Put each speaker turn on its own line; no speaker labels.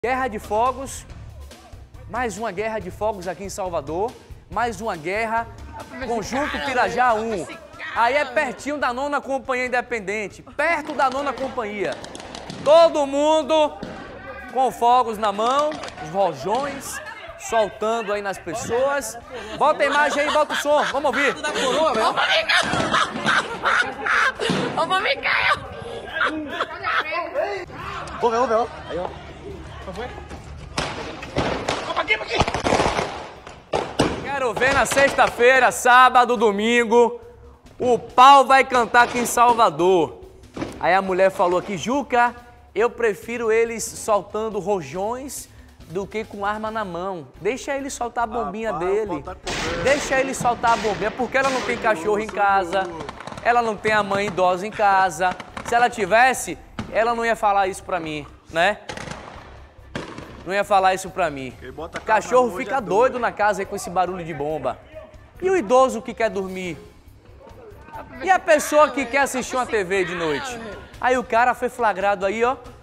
Guerra de fogos, mais uma guerra de fogos aqui em Salvador, mais uma guerra, Conjunto Pirajá 1. Aí é pertinho da 9ª Companhia Independente, perto da 9ª Companhia. Todo mundo com fogos na mão, os rojões, soltando aí nas pessoas. Bota a imagem aí, bota o som, vamos ouvir.
Vamos ficar!
Vamos ver, ó. Aí, ó. Foi? Opa, aqui!
Quero ver na sexta-feira, sábado, domingo, o pau vai cantar aqui em Salvador. Aí a mulher falou aqui, Juca, eu prefiro eles soltando rojões do que com arma na mão. Deixa ele soltar a bombinha dele. Deixa ele soltar a bombinha, porque ela não tem cachorro em casa, ela não tem a mãe idosa em casa. Se ela tivesse, ela não ia falar isso pra mim, né? Não ia falar isso pra mim. Cachorro fica doido na casa aí com esse barulho de bomba. E o idoso que quer dormir? E a pessoa que quer assistir uma TV de noite? Aí o cara foi flagrado aí, ó,